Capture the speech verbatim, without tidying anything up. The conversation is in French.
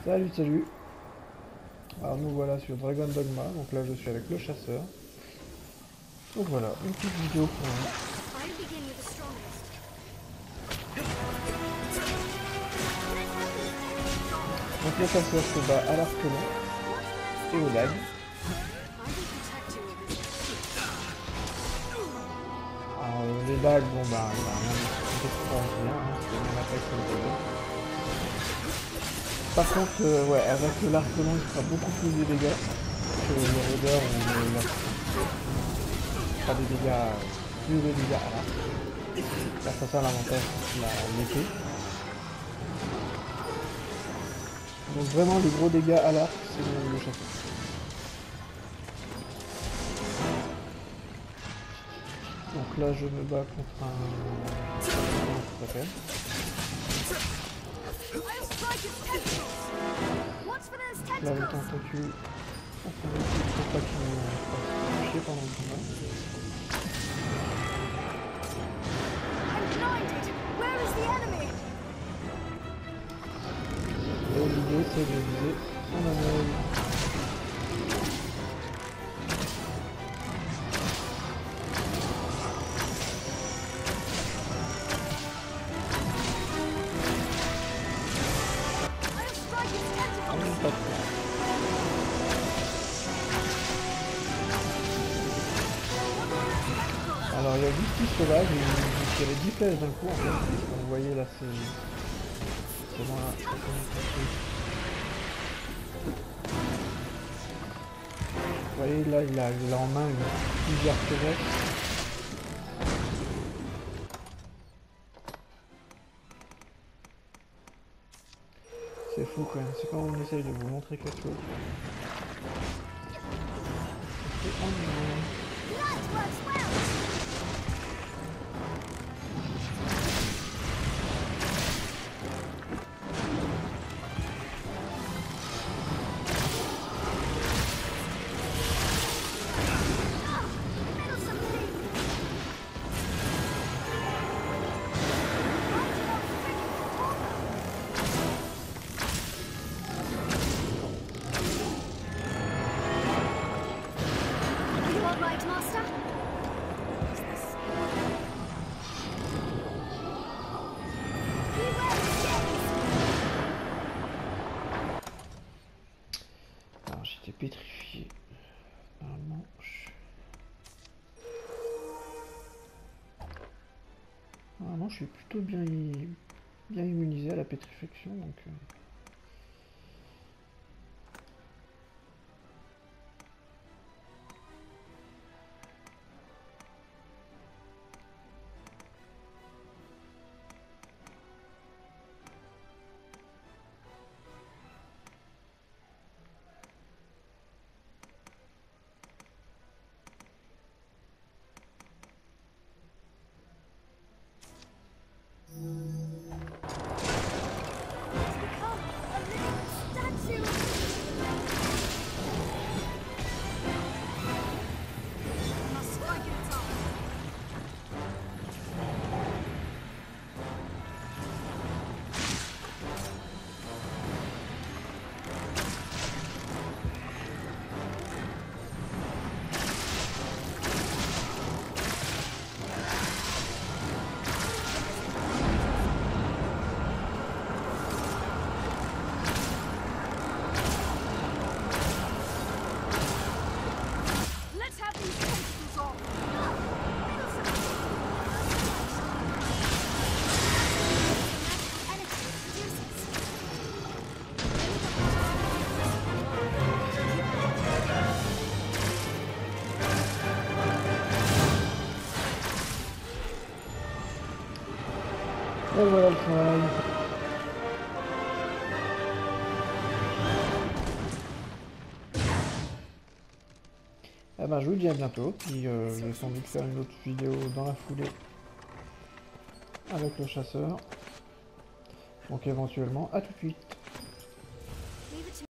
Salut, salut. Alors nous voilà sur Dragon Dogma, donc là je suis avec le chasseur. Donc voilà, une petite vidéo pour vous. Donc le chasseur se bat à l'arc long et au lag. Alors euh, les lags, bon bah il n'y a rien d'extraordinaire, hein, c'est une attaque comme ça. Par contre, euh, ouais, avec l'arc long il fera beaucoup plus de dégâts que le rôdeur ou le l'arc. Il fera des dégâts, plus de dégâts à l'arc. Là ça ça l'avantage, la l'épée. Donc vraiment les gros dégâts à l'arc, c'est le, le chasseur. Donc là je me bats contre un... Comment ça s'appelle? Là le tentacule, on peut vérifier pour pas qu'il me fasse toucher pendant le combat. Et l'idée c'est de viser son œil. Alors il y a dix petits sauvages, il y avait dix flèches d'un coup en fait. Comme vous voyez là c'est... C'est moi là. Vous voyez là il a, il a en main une, plusieurs querettes. C'est fou quand même, c'est quand on essaye de vous montrer quelque chose. C'est ennuyeux. J'étais pétrifié dans le manche. Normalement je suis plutôt bien, bien immunisé à la pétrification donc... Euh... Et voilà le travail. Eh ben je vous dis à bientôt, puis euh, je vais sans doute faire une autre vidéo dans la foulée avec le chasseur. Donc éventuellement à tout de suite.